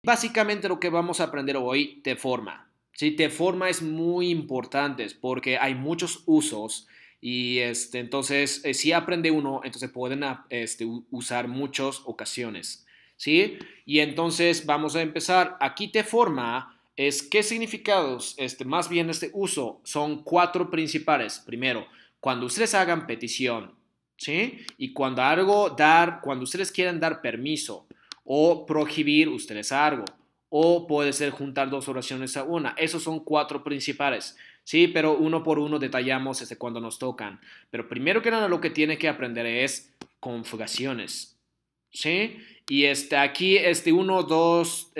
básicamente lo que vamos a aprender hoy te forma. ¿Sí? Te forma es muy importante porque hay muchos usos y entonces si aprende uno, entonces pueden usar muchas ocasiones. ¿Sí? Y entonces vamos a empezar. Aquí te forma es qué significados, más bien este uso, son cuatro principales. Primero, cuando ustedes hagan petición, ¿sí? Y cuando ustedes quieran dar permiso o prohibir ustedes algo, o puede ser juntar dos oraciones a una. Esos son cuatro principales, ¿sí? Pero uno por uno detallamos cuando nos tocan. Pero primero que nada lo que tiene que aprender es conjugaciones, ¿sí? Y aquí, uno, dos,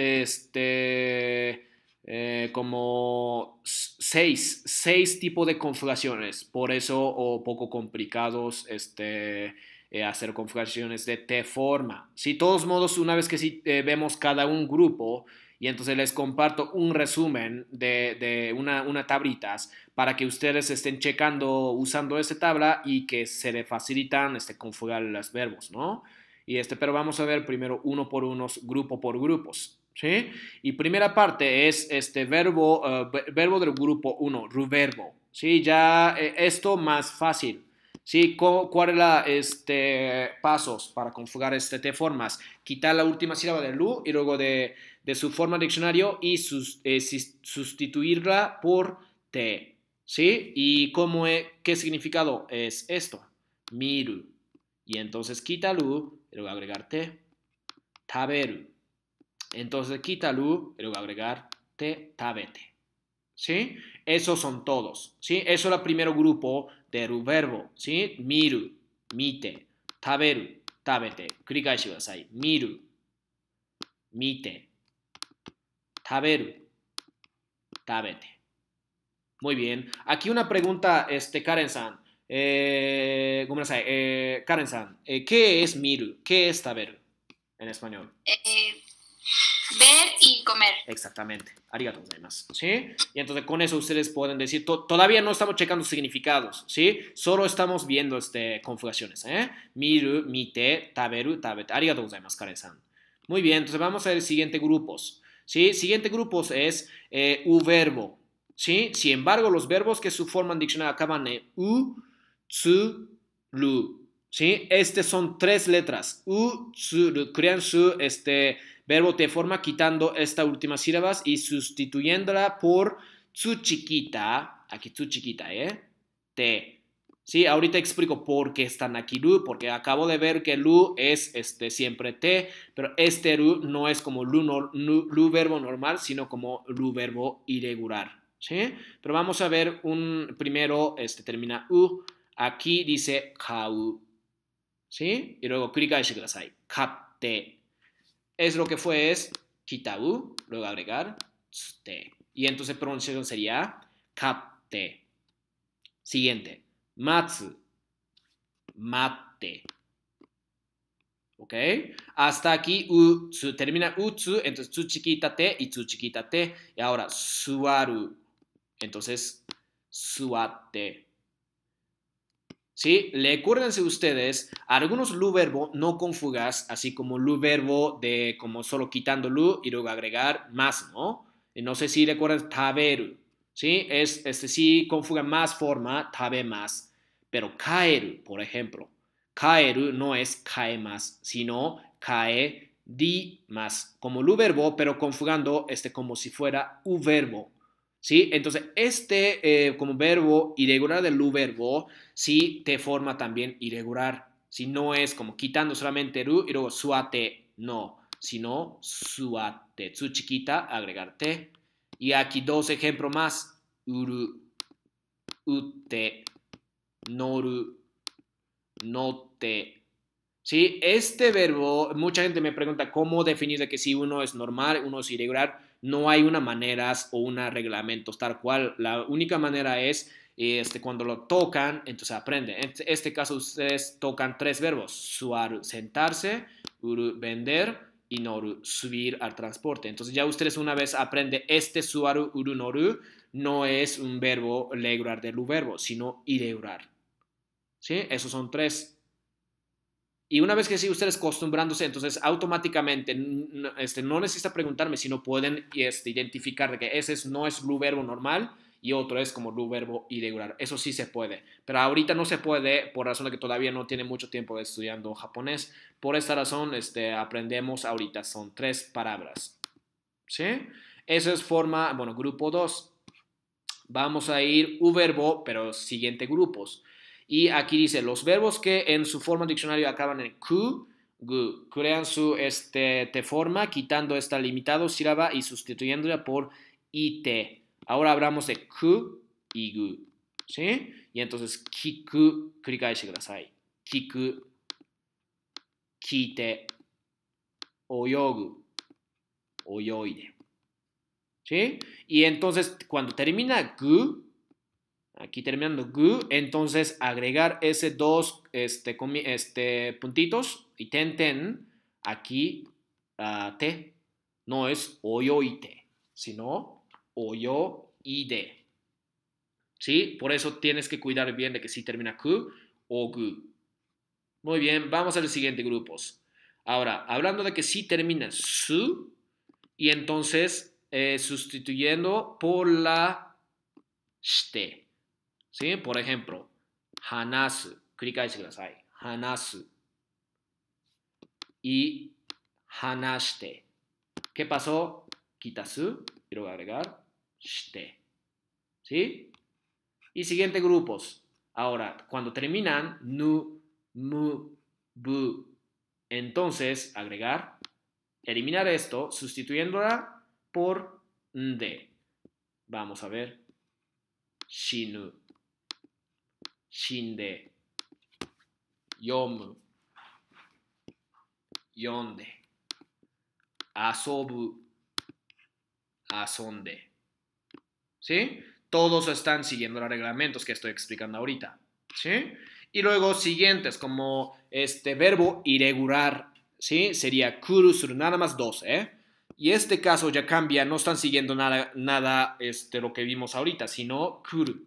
como seis tipos de conjugaciones, por eso o poco complicados, hacer configuraciones de T forma. Si de todos modos, una vez que vemos cada un grupo, y entonces les comparto un resumen de una tablitas para que ustedes estén checando usando esta tabla y que se le facilitan configurar los verbos, ¿no? Pero vamos a ver primero uno por unos, grupo por grupos, ¿sí? Y primera parte es verbo del grupo uno, ruverbo, ¿sí? Ya esto más fácil. ¿Sí? ¿Cuál es la pasos para conjugar T formas? Quitar la última sílaba del lu y luego de su forma diccionario y sustituirla por te. ¿Sí? ¿Y qué significado es esto? Miru. Y entonces quita lu y luego agregar te. Taberu. Entonces quita lu y luego agregar te, tabete. ¿Sí? Esos son todos, ¿sí? Eso es el primer grupo de verbo, ¿sí? Miru, mite, taberu, tabete. 繰り返してください. Miru, mite, taberu, tabete. Muy bien. Aquí una pregunta, Karen-san. Karen-san, ¿qué es miru? ¿Qué es taberu en español? Ver y comer. Exactamente. Arigatou gozaimasu. ¿Sí? Y entonces con eso ustedes pueden decir, todavía no estamos checando significados, ¿sí? Solo estamos viendo conjugaciones, ¿eh? Miru, mite, taberu, tabete. Arigatou gozaimasu, Karen-san. Muy bien, entonces vamos a ver siguiente grupos, ¿sí? Siguiente grupos es verbo, ¿sí? Sin embargo, los verbos que su forma en diccionario acaban en tsu, lu, ¿sí? Son tres letras. Tsu, lu. Crean su, verbo te forma quitando esta última sílabas y sustituyéndola por su chiquita, aquí su chiquita, te. Sí, ahorita explico por qué están aquí lu, porque acabo de ver que lu es siempre te, pero lu no es como lu verbo normal, sino como lu verbo irregular, ¿sí? Pero vamos a ver primero, termina aquí dice kau, ¿sí? Y luego 繰り返してください. Katte. Es lo que fue es kitau, luego agregar tsute. Y entonces pronunciación sería katte. Siguiente. Matsu, mate. ¿Ok? Hasta aquí termina utsu, entonces tsu chiquita te y tsu chiquita te. Y ahora suaru, entonces suate. ¿Sí? Recuérdense ustedes, algunos lu verbo no conjugas, así como lu verbo de como solo quitando lu y luego agregar más, ¿no? Y no sé si recuerdan taberu, ¿sí? Sí conjuga más forma, tabe más, pero kaeru, por ejemplo, kaeru no es cae más, sino cae di más, como lu verbo, pero conjugando como si fuera u verbo, ¿sí? Entonces, como verbo irregular del lu verbo, sí te forma también irregular. Si no es como quitando solamente ru y luego suate, no, sino suate. Su chiquita, agregarte. Y aquí dos ejemplos más. Uru, ute, noru, note. ¿Sí? Este verbo, mucha gente me pregunta cómo definir de que si uno es normal, uno es irregular. No hay una manera o una reglamento tal cual. La única manera es cuando lo tocan, entonces aprende. En este caso ustedes tocan tres verbos. Suaru, sentarse, uru, vender y noru, subir al transporte. Entonces ya ustedes una vez aprenden suaru, uru, noru, no es un verbo regular del verbo, sino irregular. ¿Sí? Esos son tres. Y una vez que sí ustedes acostumbrándose, entonces automáticamente no necesita preguntarme, sino pueden identificar de que ese no es lu verbo normal y otro es como lu verbo irregular. Eso sí se puede, pero ahorita no se puede por razón de que todavía no tiene mucho tiempo estudiando japonés. Por esta razón aprendemos ahorita, son 3 palabras. ¿Sí? Eso es forma, bueno, grupo 2. Vamos a ir u verbo, pero siguiente grupos. Y aquí dice, los verbos que en su forma diccionario acaban en ku, gu, crean su te forma, quitando esta limitado sílaba y sustituyéndola por ite. Ahora hablamos de ku y gu. ¿Sí? Y entonces, kiku, kurikaeshi kudasai. Kiku, kite, oyogu, oyoide. ¿Sí? Y entonces, cuando termina gu, aquí terminando gu, entonces agregar ese dos puntitos y ten, aquí te, no es oyoite, sino oyoide. ¿Sí? Por eso tienes que cuidar bien de que si termina ku o gu. Muy bien, vamos a los siguientes grupos. Ahora, hablando de que si termina su, y entonces sustituyendo por la shite. ¿Sí? Por ejemplo, hanasu. 繰り返してください。hanasu. Y hanashite. ¿Qué pasó? Quita su y luego agregar shite. ¿Sí? Y siguiente grupos. Ahora, cuando terminan nu, mu, bu, entonces agregar, eliminar esto, sustituyéndola por nde. Vamos a ver. Shinu, shinde, yomu, yonde, asobu, asonde. ¿Sí? Todos están siguiendo los reglamentos que estoy explicando ahorita. ¿Sí? Y luego siguientes, como verbo irregular, ¿sí? Sería kuru suru, nada más 2, ¿eh? Y este caso ya cambia, no están siguiendo nada lo que vimos ahorita, sino kuru,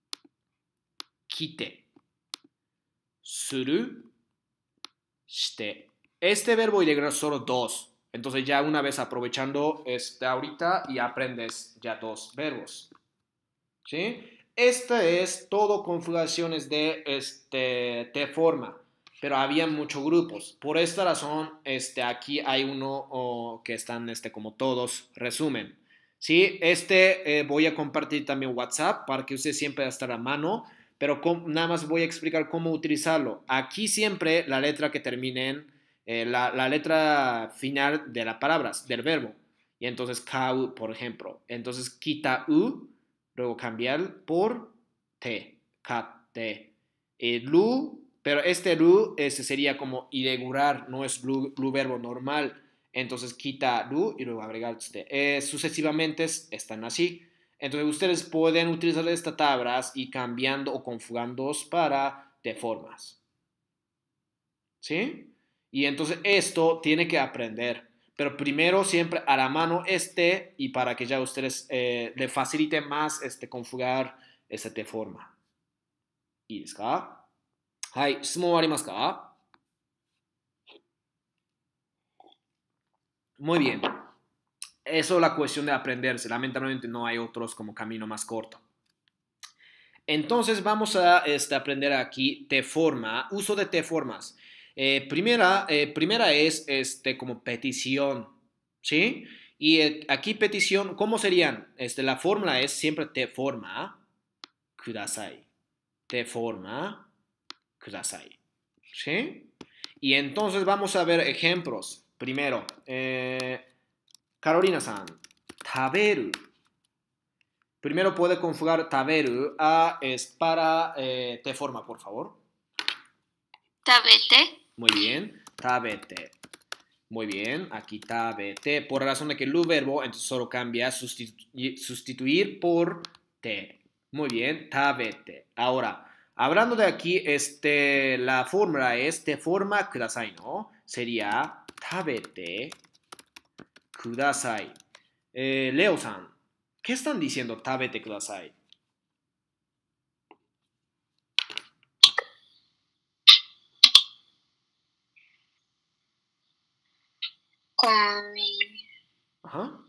kite, suru, shite. Este verbo irregular solo 2. Entonces ya una vez aprovechando ahorita y aprendes ya 2 verbos. ¿Sí? Este es todo conjugaciones de forma, pero había muchos grupos. Por esta razón, aquí hay uno que están como todos resumen. ¿Sí? Voy a compartir también WhatsApp para que usted siempre esté a mano, pero nada más voy a explicar cómo utilizarlo. Aquí siempre la letra que termine en la letra final de las palabras, del verbo. Y entonces, kau, por ejemplo. Entonces, quita u. Luego cambiar por te, kate. Lu, pero lu sería como irregular, no es lu verbo normal. Entonces quita lu y luego agregar te. Sucesivamente están así. Entonces ustedes pueden utilizar estas tablas y cambiando o conjugando para de formas. ¿Sí? Y entonces esto tiene que aprender. Pero primero siempre a la mano y para que ya ustedes le facilite más conjugar de forma. いいですか？はい、質問ありますか？ Muy bien. Eso es la cuestión de aprenderse. Lamentablemente no hay otros como camino más corto. Entonces vamos a aprender aquí te forma, uso de te formas. Primera es como petición, ¿sí? Y aquí petición, ¿cómo serían? La fórmula es siempre te forma, kudasai. Te forma, kudasai. ¿Sí? Y entonces vamos a ver ejemplos. Primero, Carolina-san, taberu. Primero puede conjugar taberu para te forma, por favor. Tabete. Muy bien, tabete. Muy bien, aquí tabete. Por razón de que el verbo, entonces solo cambia sustituir por te. Muy bien, tabete. Ahora, hablando de aquí, la fórmula es te forma kudasai, ¿no? Sería tabete kudasai. Leo-san, ¿qué están diciendo tabete kudasai? Ajá.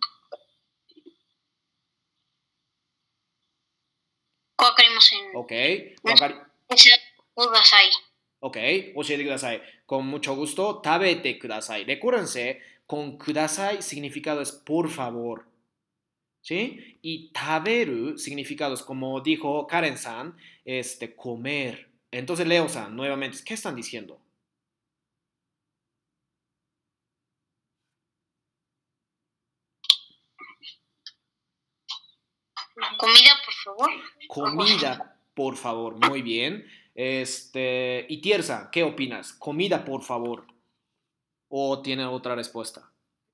わかりません。 OK。 教えてください。 OK。教えてください。Con mucho gusto. 食べてください. Recuérdense, con くださいsignificado es por favor. ¿Sí? Y 食べるsignificado es, como dijo Karen-san, comer. Entonces, Leo-san, nuevamente, ¿qué están diciendo? Comida, por favor. Comida, por favor. Muy bien. Y Tierza, ¿qué opinas? Comida, por favor. ¿O tiene otra respuesta?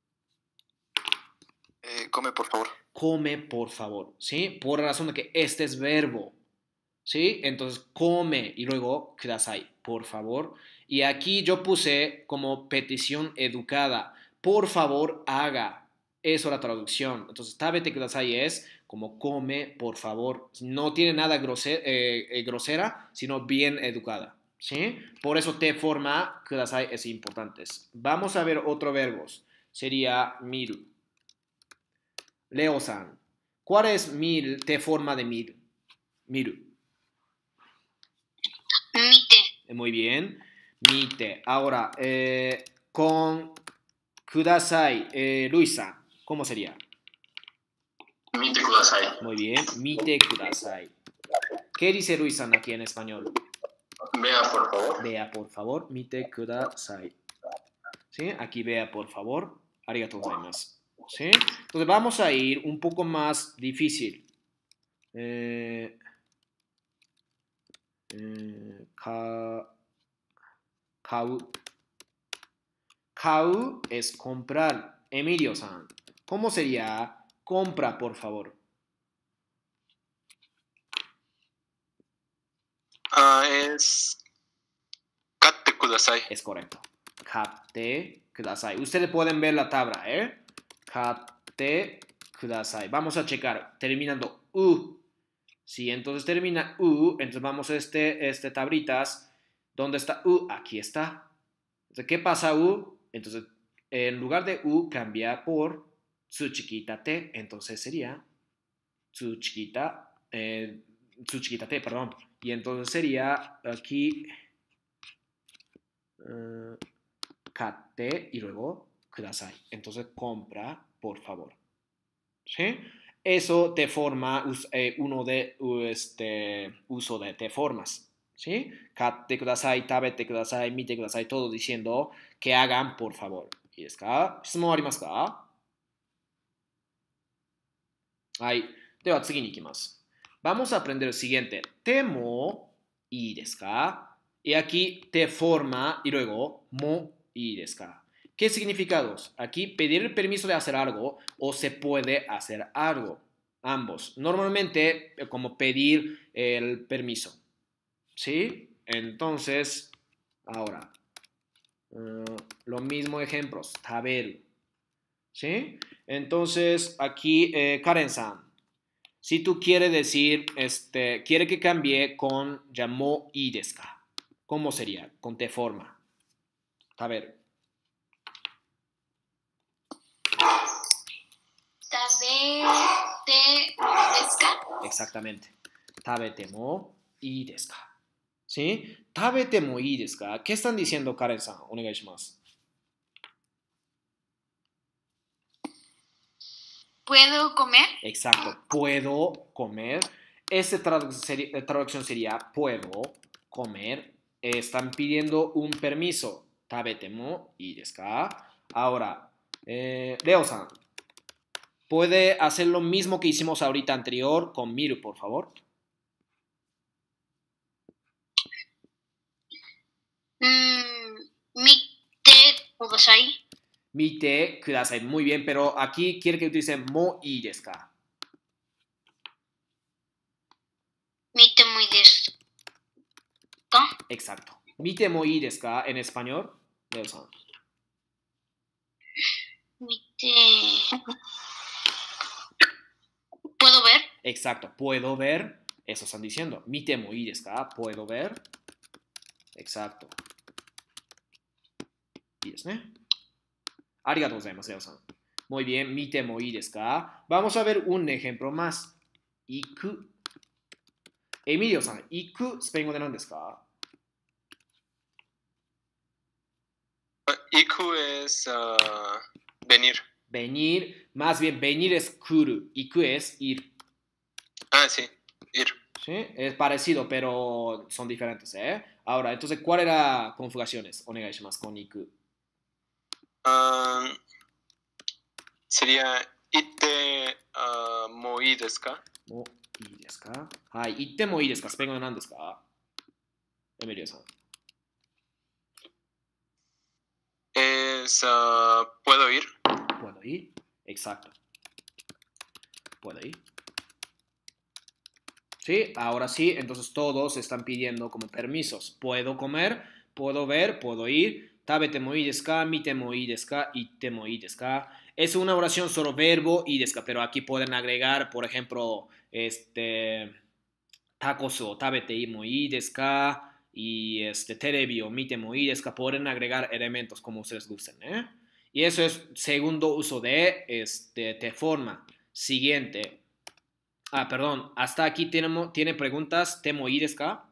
Come, por favor. Come, por favor. ¿Sí? Por razón de que este es verbo. ¿Sí? Entonces, come y luego kudasai, por favor. Y aquí yo puse como petición educada. Por favor, haga. Eso la traducción. Entonces, tabete kudasai es como come, por favor. No tiene nada grosera, sino bien educada. ¿Sí? Por eso te forma kudasai es importante. Vamos a ver otros verbos. Sería miru. Leo-san, ¿cuál es te forma de miru? Miru. Mite. Muy bien. Mite. Ahora, con kudasai, Luisa, ¿cómo sería? Mite kudasai. Muy bien. Mite kudasai. ¿Qué dice Luisa aquí en español? Vea, por favor. Vea, por favor. Mite kudasai. ¿Sí? Aquí vea, por favor. Arigatou gozaimasu. ¿Sí? Entonces vamos a ir un poco más difícil. Kau. Kau es comprar. Emilio-san, ¿cómo sería compra, por favor? Es katte kudasai. Es correcto. Katte kudasai. Ustedes pueden ver la tabla, ¿eh? Katte kudasai. Vamos a checar. Terminando u. Sí, entonces termina u. Entonces vamos a tablitas. ¿Dónde está u? Aquí está. Entonces, ¿qué pasa u? Entonces, en lugar de u cambia por tsu chiquita te. Entonces sería tsu chiquita te, perdón. Y entonces sería aquí katte y luego kudasai. Entonces compra, por favor. ¿Sí? Eso te forma uno de uso de te formas. ¿Sí? Katte kudasai, tabete kudasai, mite kudasai, todo diciendo que hagan, por favor. ¿Y es ka? ¿Shimon arimasu ka? Ahí. De wa, tsugi ni ikimasu. Vamos a aprender el siguiente. Temo, ii desu ka? Y aquí te forma y luego mo, ii desu ka? ¿Qué significados? Aquí pedir el permiso de hacer algo o se puede hacer algo. Ambos. Normalmente como pedir el permiso. ¿Sí? Entonces, ahora, lo mismo ejemplos. Taberu. ¿Sí? Entonces, aquí, Karen-san. Si tú quieres decir, quiere que cambie con llamó ii desu ka. ¿Cómo sería? Con te forma. Taberu. Tabete desu ka? Exactamente. Tabete mo ii desu ka. ¿Sí? Tabete mo ii desu ka. ¿Qué están diciendo, Karen-san? Onegai shimasu. ¿Puedo comer? Exacto. Puedo comer. Esta traducción sería puedo comer. Están pidiendo un permiso. Tabete mo ii desu ka. Ahora, Leo-san. ¿Puede hacer lo mismo que hicimos ahorita anterior con miru, por favor? Mite kudasai. Mite kudasai. Muy bien, pero aquí quiere que utilice mo ii desu ka. Mite muy desu ka? Exacto. Mite mo ii desu ka en español. Leo-san. Mite. ¿Puedo ver? Exacto. Puedo ver. Eso están diciendo. Mite mo ii desu ka. Puedo ver. Exacto. ¿Y es, Arigatou gozaimasu, Leo-san. Muy bien, mite mo ii desu ka? Vamos a ver un ejemplo más. Iku. Emilio-san, iku, スペイン語で何ですか? Iku es venir. Venir, más bien venir es kuru, iku es ir. Ah, sí, ir. ¿Sí? Es parecido, pero son diferentes, ¿eh? Ahora, entonces, ¿cuál era conjugaciones? Onegaishimasu con iku. Sería ite mo ii desu ka? もういいですか? はい、言ってもいいですか? スペイン語で何ですか? Emilio-san. Es ¿puedo ir? ¿Puedo ir? Exacto. ¿Puedo ir? Sí, ahora sí, entonces todos están pidiendo como permisos. Puedo comer, puedo ver, puedo ir. Tabete mo ii desu ka, mite mo ii desu ka, itte mo ii desu ka. Es una oración solo verbo ii desu ka, pero aquí pueden agregar, por ejemplo, tacos o tabete mo ii desu ka y terebi o mite mo ii desu ka. Pueden agregar elementos como ustedes gusten, ¿eh? Y eso es segundo uso de forma. Siguiente. Ah, perdón. Hasta aquí tiene preguntas. ¿Temo ii desu ka?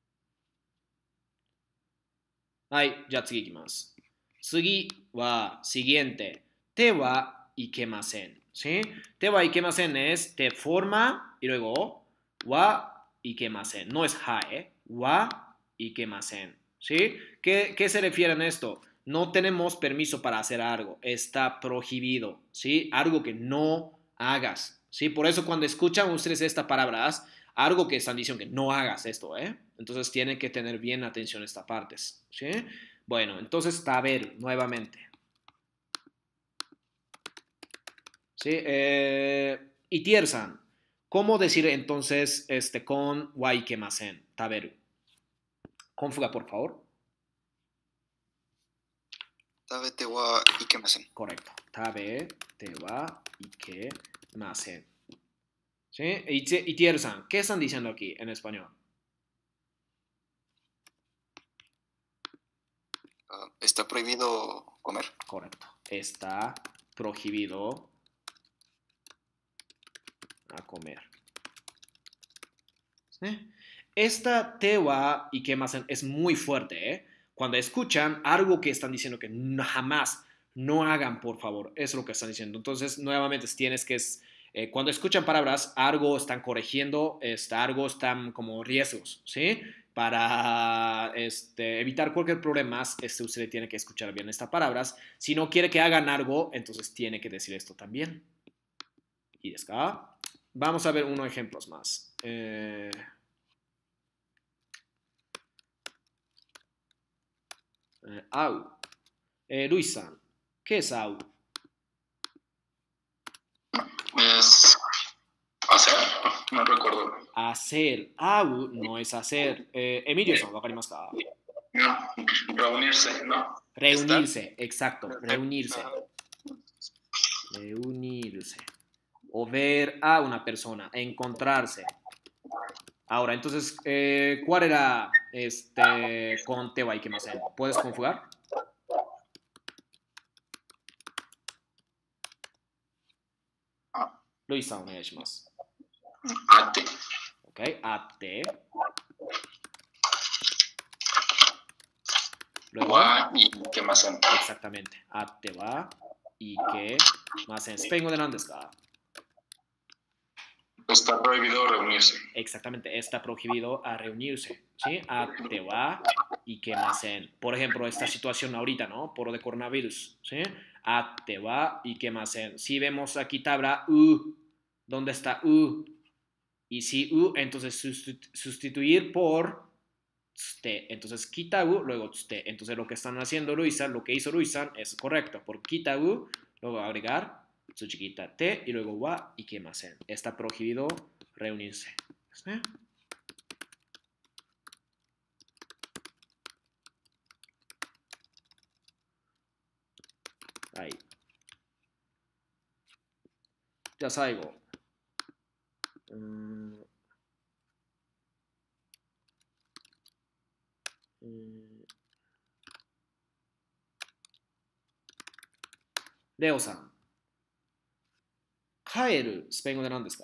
はい、じゃあ次いきます。次は siguiente. Te wa ikemasen. ¿Sí? Te wa ikemasen es te forma y luego wa ikemasen. No es ha, ¿eh? Wa ikemasen. ¿Sí? ¿Qué se refiere a esto? No tenemos permiso para hacer algo. Está prohibido. ¿Sí? Algo que no hagas. ¿Sí? Por eso cuando escuchan ustedes estas palabras, algo que están diciendo que no hagas esto, ¿eh? Entonces tienen que tener bien atención a estas partes, ¿sí? Bueno, entonces taberu, nuevamente. ¿Sí? Itier-san, ¿cómo decir entonces con wa ikemasen, taberu? Conjuga, por favor. Tabete wa ikemasen. Correcto. Tabete wa ikemasen. ¿Sí? Itier-san, ¿qué están diciendo aquí en español? Está prohibido comer. Correcto. Está prohibido a comer. ¿Sí? Esta tewa y que más es muy fuerte, ¿eh? Cuando escuchan algo que están diciendo que jamás no hagan, por favor, es lo que están diciendo. Entonces, nuevamente, tienes que cuando escuchan palabras, algo están corrigiendo, algo están como riesgos, ¿sí? Para evitar cualquier problema, usted tiene que escuchar bien estas palabras. Si no quiere que hagan algo, entonces tiene que decir esto también. Y es acá. Vamos a ver unos ejemplos más. Au. Luis-san, ¿qué es au? Es hacer, no recuerdo. Hacer. Au no es hacer. Emilio-san, ¿wakarimasu ka? No, reunirse, ¿no? Reunirse, exacto. Reunirse. Ajá. Reunirse. O ver a una persona. Encontrarse. Ahora, entonces, ¿cuál era con te wa ikemasen? ¿Puedes conjugar? Luis-san, onegaishimasu. Ate. Ok, ate. Luego, Wa ikemasen. exactamente. Ate wa ikemasen. スペイン語で何ですか? Está prohibido reunirse. Exactamente, está prohibido a reunirse, ¿sí? Ate wa ikemasen. Por ejemplo, esta situación ahorita, ¿no? Por lo de coronavirus, ¿sí? Ate wa ikemasen. Si vemos aquí tabla u, ¿dónde está u? Y si u, entonces sustituir por tsuste. Entonces quita u, luego tsuste. Entonces lo que están haciendo Luisa, lo que hizo Luisa es correcto. Por quita u, luego agregar tsuchikita te y luego wa ikemasen. Está prohibido reunirse. ¿Sí? Ahí. じゃあ最後。 レオさん、帰る、スペイン語で何ですか？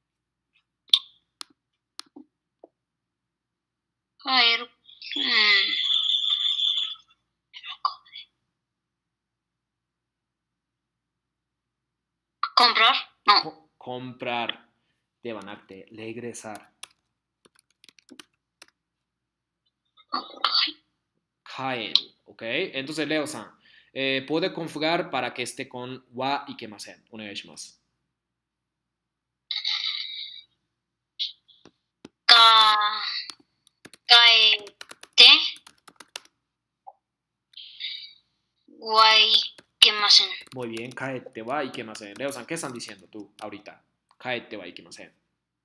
帰る。comprar. No. comprar ではなくて、regresar。帰る。¿Ok? Entonces, Leo-san, puede conjugar para que esté con wa y que más en. お願いします。 Caete. Guay. ¿Qué más en? Muy bien, caete wa y que más en. Leo-san, ¿qué están diciendo tú ahorita? Caete wa y que más en.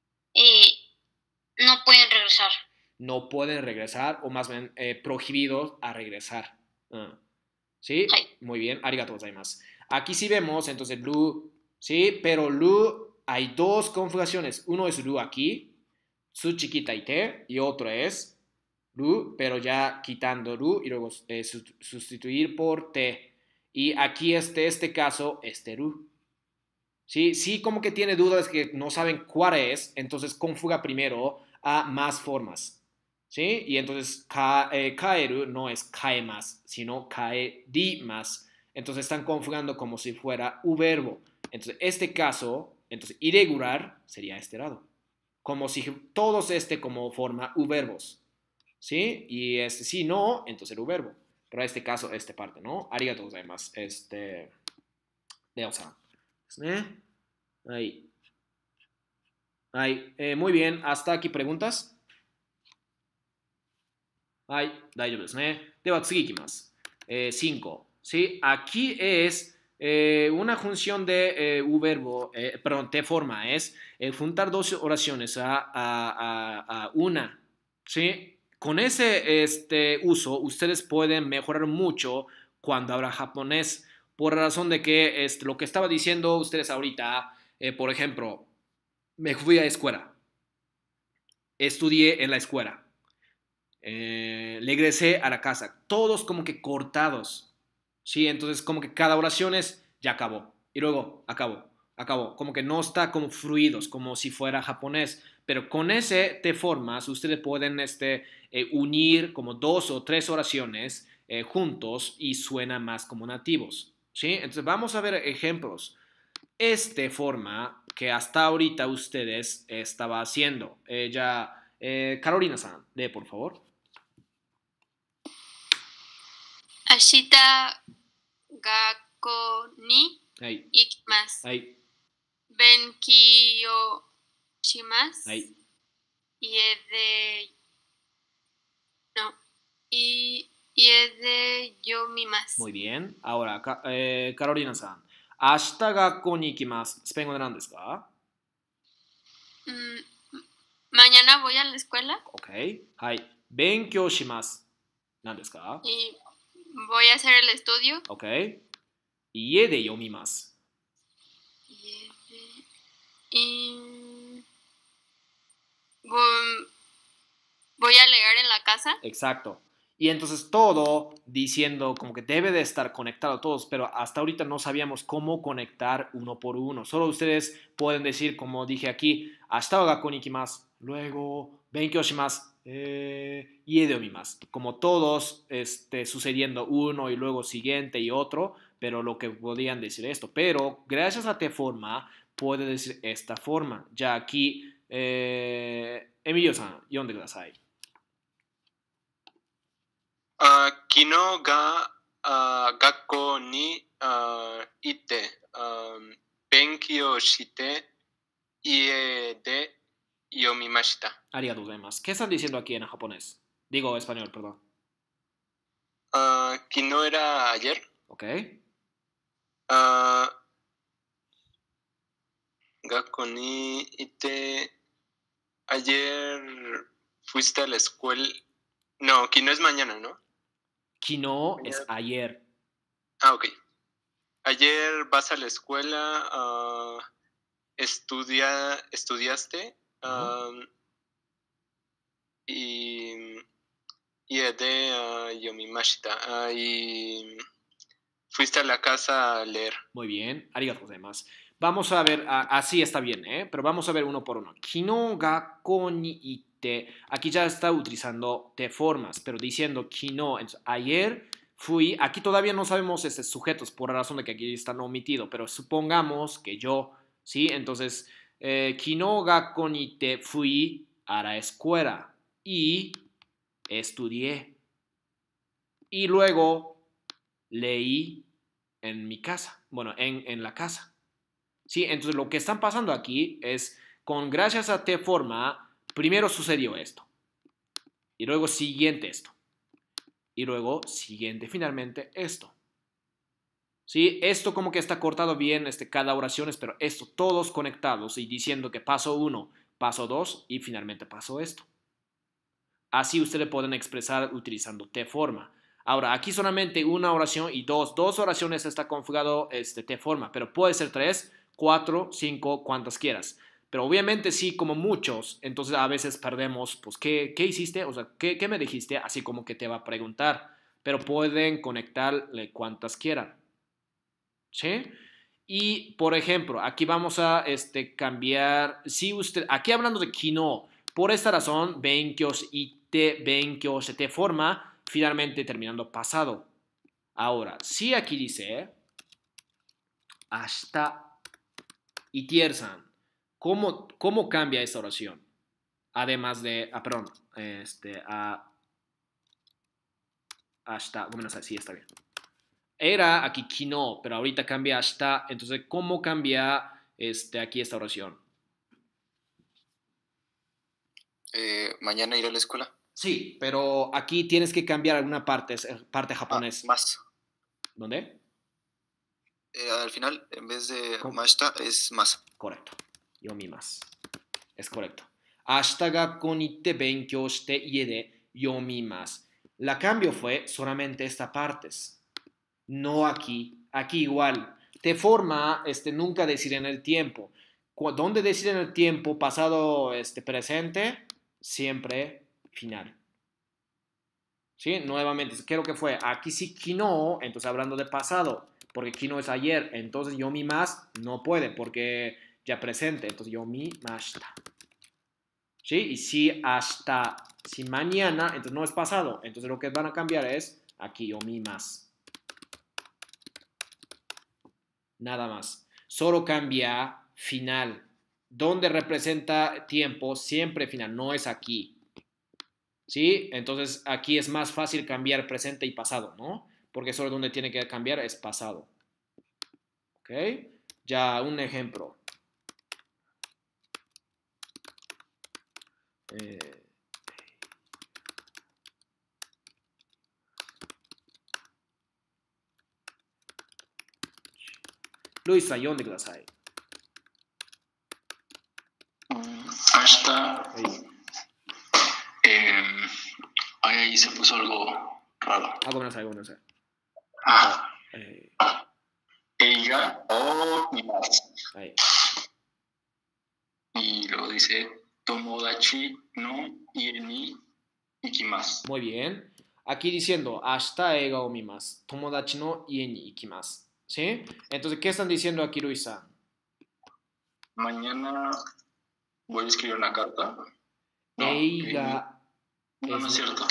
No pueden regresar. No pueden regresar, o más bien prohibidos a regresar. ¿Sí? Muy bien, arigato gozaimasu. Aquí sí vemos, entonces, lu, ¿sí? Pero lu, hay dos conjugaciones. Uno es lu aquí, su chiquita y te, y otro es lu, pero ya quitando lu y luego sustituir por te. Y aquí este caso, este lu. ¿Sí? Sí, como que tiene dudas que no saben cuál es, entonces conjuga primero a más formas. ¿Sí? Y entonces kaeru no es cae más, sino kaeri más. Entonces están conjugando como si fuera un verbo. Entonces, este caso, entonces irregular sería este lado. Como si todos como forma u verbos. ¿Sí? Y si no, entonces el verbo. Pero este caso, esta parte, ¿no? Arigatou gozaimasu. Leo-san. Ahí. Ahí. Muy bien. ¿Hasta aquí preguntas? はい、大丈夫ですね。では次いきます。5. ¿Sí? Aquí es una función de un verbo, perdón, de forma, es juntar dos oraciones a una. ¿Sí? Con ese uso, ustedes pueden mejorar mucho cuando hablan japonés, por razón de que lo que estaba diciendo ustedes ahorita, por ejemplo, me fui a la escuela, estudié en la escuela. Regresé a la casa, todos como que cortados, ¿sí? Entonces como que cada oración es, ya acabó, y luego acabó, como que no está como fluidos, como si fuera japonés, pero con ese te formas, ustedes pueden unir como dos o tres oraciones juntos y suena más como nativos, ¿sí? Entonces vamos a ver ejemplos. Forma que hasta ahorita ustedes estaba haciendo. Carolina-san, lee por favor. 明日学校にはい。 行きます。 はい。 勉強します。 はい。 家で読みます。 Muy bien. Ahora, Carolina-san. 明日学校に行きます。スペイン語で何ですか？ Mañana voy a la escuela. OK。はい。勉強します。何ですか？ Y voy a hacer el estudio. OK。家で読みます。 Voy a leer en la casa. Exacto. Y entonces todo diciendo como que debe de estar conectado todos, pero hasta ahorita no sabíamos cómo conectar uno por uno. Solo ustedes pueden decir, como dije aquí, hasta ga con ikimasu, luego benkyou shimasu, ie de omimasu. Como todos sucediendo uno y luego siguiente y otro, pero lo que podían decir esto. Pero gracias a esta forma, puede decir esta forma. Ya aquí, Emilio-san, yonde kudasai. 昨日が学校に行って勉強して家で読みました。 Arigatou gozaimasu. ¿Qué están diciendo aquí en japonés? Digo español, perdón. 昨日 era ayer. Ok. 学校に行ってayer fuiste a la escuela. No, aquí no es mañana, ¿no? Kino es ayer. Ok. Ayer vas a la escuela, estudiaste y de yomimashita. Y fuiste a la casa a leer. Muy bien, arigatou gozaimasu. Vamos a ver, así está bien, ¿eh? Pero vamos a ver uno por uno. Kino gakkou ni itte. Aquí ya está utilizando te formas, pero diciendo kino, entonces, ayer fui. Aquí todavía no sabemos sujetos por la razón de que aquí están omitidos, pero supongamos que yo, ¿sí? Entonces, kino gakkou ni itte fui a la escuela y estudié. Y luego leí en mi casa, bueno, en la casa. Sí, entonces lo que están pasando aquí es, con gracias a te forma, primero sucedió esto, y luego siguiente esto, y luego siguiente finalmente esto. Sí, esto como que está cortado bien, cada oración, pero esto todos conectados y diciendo que paso 1, paso 2 y finalmente paso esto. Así ustedes pueden expresar utilizando te forma. Ahora, aquí solamente una oración y dos oraciones está configurado te forma, pero puede ser 3, 4, 5, cuantas quieras. Pero obviamente sí, como muchos, entonces a veces perdemos, pues, ¿qué hiciste? O sea, ¿qué me dijiste? Así como que te va a preguntar, pero pueden conectarle cuantas quieran. ¿Sí? Y, por ejemplo, aquí vamos a cambiar, si usted, aquí hablando de kino, por esta razón, benkyou itte, benkyou shite forma, finalmente terminando pasado. Ahora, si aquí dice, hasta itiersan, ¿cómo cambia esta oración? Además de, perdón, hasta, bueno, sí, está bien. Era aquí kino, pero ahorita cambia hasta. Entonces, ¿cómo cambia aquí esta oración? Mañana iré a la escuela. Sí, pero aquí tienes que cambiar alguna parte japonés. Más. ¿Dónde? Al final, en vez de ¿Cómo? mashita, es más. Correcto. Yomimasu. Es correcto. Ashita gakkou ni itte benkyou shite ie de yomimasu. La cambio fue solamente esta partes. No aquí. Aquí igual. Te forma nunca decir en el tiempo. ¿Dónde decir en el tiempo? Pasado, presente, siempre final. ¿Sí? Nuevamente, creo que fue aquí sí kino, entonces hablando de pasado, porque kino es ayer, entonces yomi más no puede, porque ya presente, entonces yomi mashita. ¿Sí? Y si hasta, si mañana, entonces no es pasado, entonces lo que van a cambiar es aquí yomi más. Nada más. Solo cambia final. Donde representa tiempo, siempre final, no es aquí. ¿Sí? Entonces aquí es más fácil cambiar presente y pasado, ¿no? Porque solo donde tiene que cambiar es pasado. ¿Ok? Ya un ejemplo. Luis, さん読んでください。 Hasta. Ahí. Ahí se puso algo raro. ごめんなさい、ごめんなさい。 Ah, ella o mi más. はい。 Y luego dice Tomodachi no ie ni ikimasu. Muy bien. Aquí diciendo, 明日映画を見ます。友達の家に行きます。¿Sí? Entonces, ¿qué están diciendo aquí, Luisa? Mañana voy a escribir una carta. No, Ella no, no es- es cierto.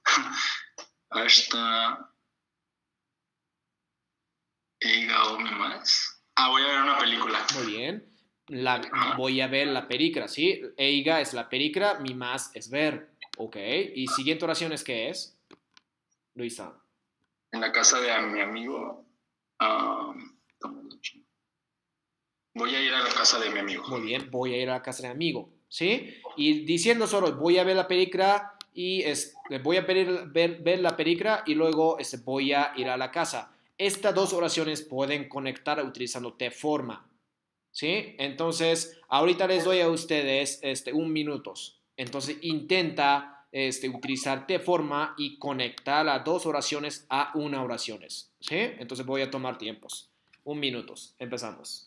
Hasta Eiga o mi más. Voy a ver una película. Muy bien. Voy a ver la película, ¿sí? Eiga es la película, mi más es ver. Ok. ¿Y siguiente oración es qué es? Luisa. En la casa de mi amigo. Tomodachi. Voy a ir a la casa de mi amigo. Muy bien. Voy a ir a la casa de mi amigo, ¿sí? Y diciendo solo, voy a ver la película y voy a ver la película y luego voy a ir a la casa. Estas dos oraciones pueden conectar utilizando te forma. ¿Sí? Entonces, ahorita les doy a ustedes un minuto. Entonces, intenta utilizar te forma y conectar las dos oraciones a una oración. ¿Sí? Entonces, voy a tomar tiempos. 1 minuto. Empezamos.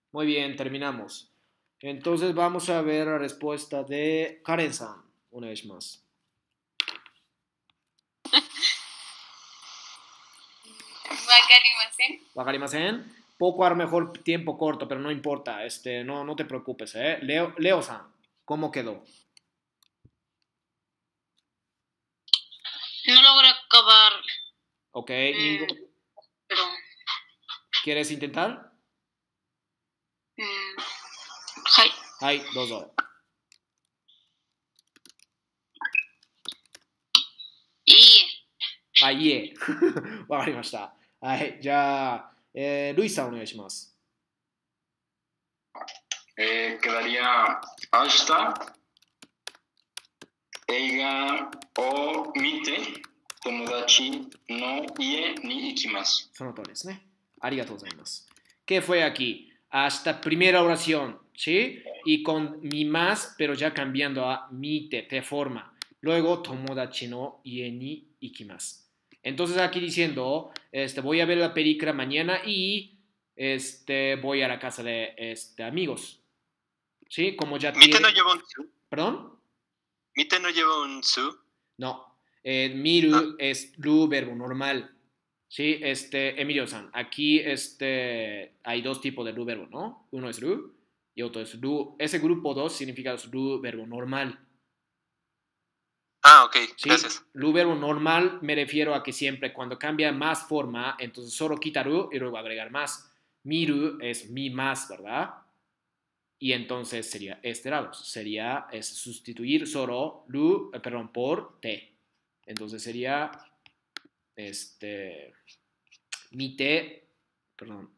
Muy bien, terminamos. Entonces vamos a ver la respuesta de Karen-san, una vez más. わかりません。 ¿Wakarimasen? Poco a lo mejor tiempo corto, pero no importa. No te preocupes, ¿eh? Leo-san, ¿cómo quedó? No logré acabar, Ok, pero ¿quieres intentar? はい。 はい、どうぞ。 いいえ。 あ、いえ。わかりました。はい、じゃあ、ルイさんお願いします。 Quedaría hasta eiga o mite tomodachi no ie ni ikimasu. その通りですね。ありがとうございます。¿Qué fue aquí? Hasta primera oración, ¿sí? Y con mi más, pero ya cambiando a mi te forma. Luego, tomodachi no ie ni ikimasu. Entonces aquí diciendo, voy a ver la película mañana y voy a la casa de amigos. ¿Sí? Como ya Mite tiene... no lleva un su. ¿Perdón? Mite no lleva un su. No. Miru es ru verbo normal. Sí, Emilio-san, aquí hay dos tipos de ru verbo, ¿no? Uno es ru y otro es ru. Ese grupo 2 significa ru verbo normal. Ah, ok, ¿Sí? gracias. Ru verbo normal me refiero a que siempre cuando cambia más forma, entonces solo quita ru y luego agregar más. Miru es mi más, ¿verdad? Y entonces sería este lado. Sería sustituir solo ru, perdón, por te. Entonces sería mi te, perdón.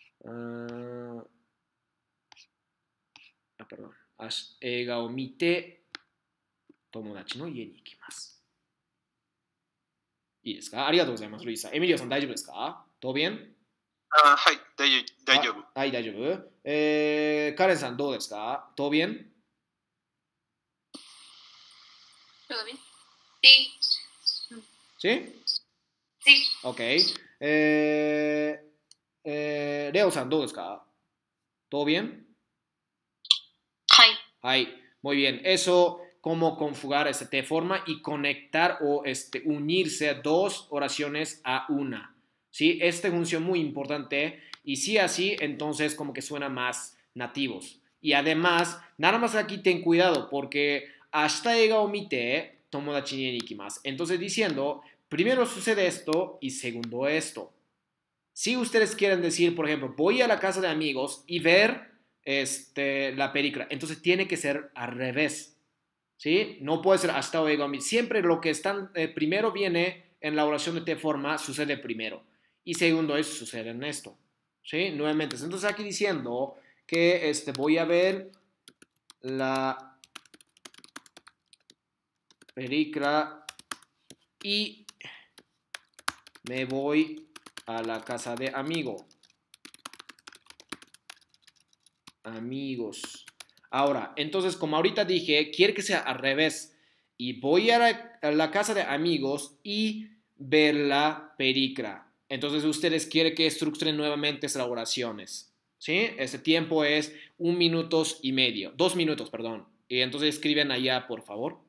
Perdón. 映画を見て友達の家に行きます。いいですか？ありがとうございます、ルイさん。エミリオさん大丈夫ですか？todo bien？ はい、大丈夫。 はい、大丈夫。カレンさんどうですか？ todo bien？ ¿Todo bien? ¿Sí? Sí. Ok. レオさんどうですか？ todo bien？ はい。 Ahí, muy bien. Eso, cómo conjugar T forma y conectar o unirse dos oraciones a una. ¿Sí? Esta función muy importante y si así, entonces como que suena más nativos. Y además, nada más aquí ten cuidado porque hasta ega omite tomodachi ni ikimasu. Entonces diciendo, primero sucede esto y segundo esto. Si ustedes quieren decir, por ejemplo, voy a la casa de amigos y ver la película. Entonces tiene que ser al revés. ¿Sí? No puede ser hasta o ego. Siempre lo que están primero viene en la oración de T forma sucede primero. Y segundo es sucede en esto. ¿Sí? Nuevamente. Entonces aquí diciendo que voy a ver la película y me voy a la casa de amigos. Ahora, entonces, como ahorita dije, quiero que sea al revés. Y voy a la casa de amigos y ver la película. Entonces, ustedes quieren que estructuren nuevamente estas oraciones. ¿Sí? Ese tiempo es 1 minuto y medio. 2 minutos, perdón. Y entonces escriben allá, por favor.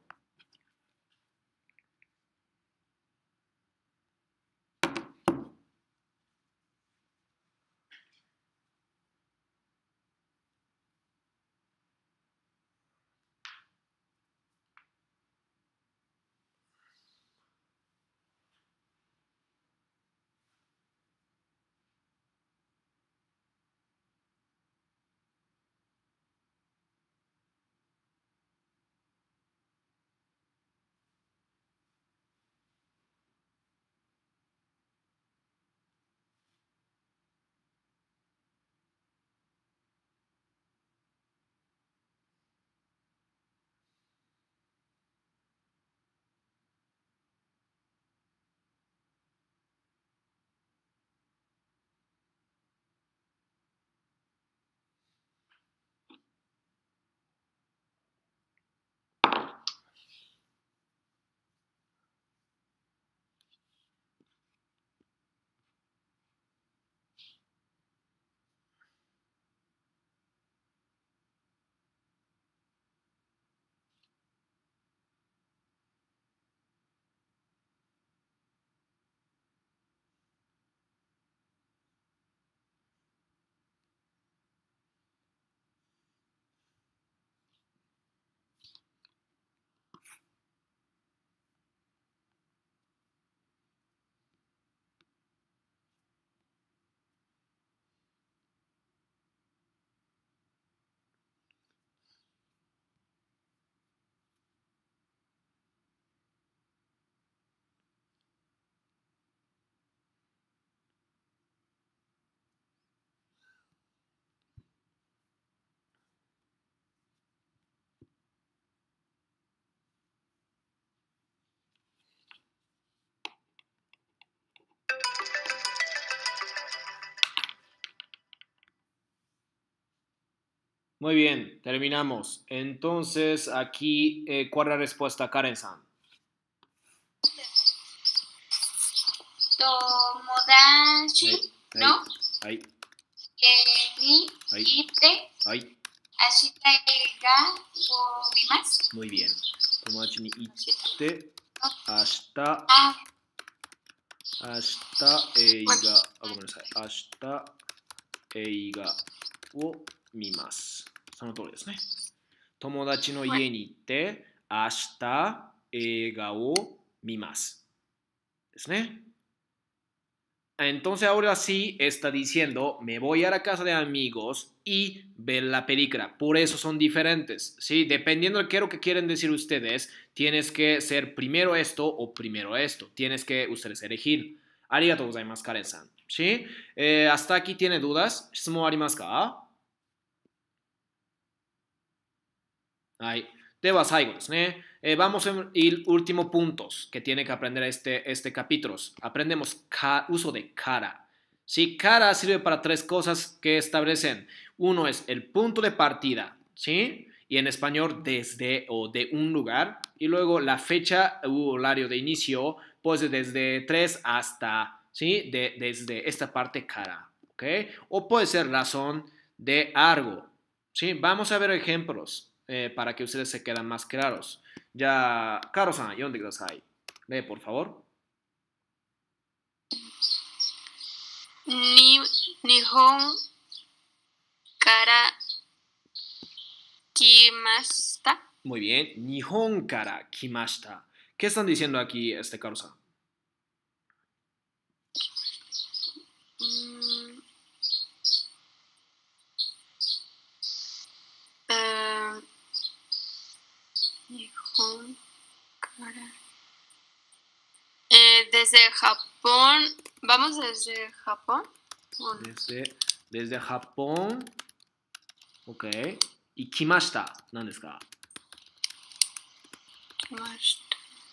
Muy bien, terminamos. Entonces, aquí, ¿cuál es la respuesta, Karen-san? Tomodachi no はい。 家にはい。 行ってはい。 明日映画を見ます。 Muy bien. 友達に行って、明日あ、 映画、ごめんなさい。明日映画を見ます。その通りですね。友達の家に行って、明日映画を見ます。ですね。Entonces ahora sí está diciendo, me voy a la casa de amigos y ver la película. Por eso son diferentes, ¿sí? Dependiendo de qué es lo que quieren decir ustedes, tienes que ser primero esto o primero esto. Tienes que ustedes elegir. Arigatou gozaimasu, Karen-san. ¿Sí? ¿Hasta aquí tiene dudas? ¿Shitsumon arimasu ka? はい。では最後ですね。vamos a ir últimos puntos que tiene que aprender este capítulo. Aprendemos uso de cara. ¿Sí? Cara sirve para tres cosas que establecen. Uno es el punto de partida, ¿sí? Y en español desde o de un lugar. Y luego la fecha u horario de inicio, pues desde 3 hasta, ¿sí? Desde esta parte cara, ¿ok? O puede ser razón de algo, ¿sí? Vamos a ver ejemplos. Para que ustedes se quedan más claros. Ya, Karo-san, yonde kudasai. Lee, por favor. 日本から来ました。 Muy bien. Nihon kara kimashita. ¿Qué están diciendo aquí, Karo-san? 日本からdesde Japón, ¿vamos desde Japón? ¿O no? Desde Japón. Ok. Y kimashita. ¿Nan desu ka? 来ました